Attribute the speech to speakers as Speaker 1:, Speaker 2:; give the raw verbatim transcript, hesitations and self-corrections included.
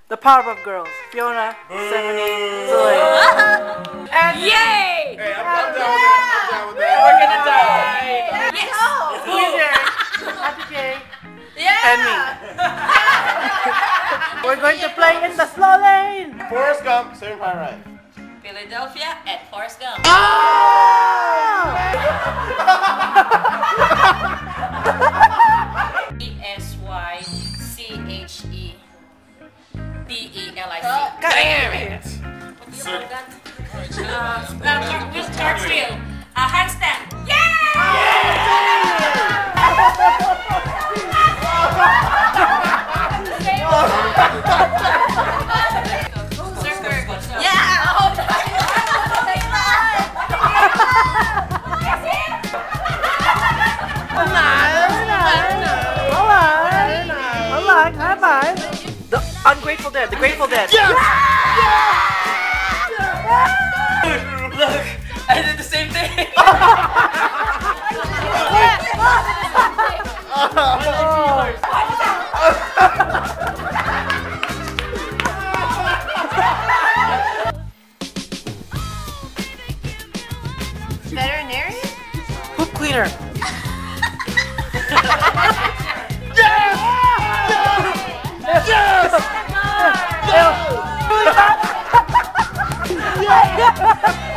Speaker 1: The Powerpuff Girls. Fiona, Stephanie, Zoe. And
Speaker 2: yay!
Speaker 3: Hey, I'm, I'm down with that. I'm down with that. We're gonna die.
Speaker 2: Yes!
Speaker 1: Winner, Happy Jay,
Speaker 2: Yeah!
Speaker 1: and me. We're going to play in the slow lane.
Speaker 3: Forrest Gump, Saving Private Ryan.
Speaker 2: Philadelphia and Forrest Gump. E S Y C H E D E L I C.
Speaker 3: Damn it!
Speaker 2: What do you call that? Uh, uh, cartwheel. A handstand.
Speaker 1: The Ungrateful Dead, the Grateful Dead.
Speaker 3: Yes!
Speaker 2: Look, I did the same thing.
Speaker 4: Veterinarian?
Speaker 1: Poop cleaner.
Speaker 3: Yes!
Speaker 1: Yes!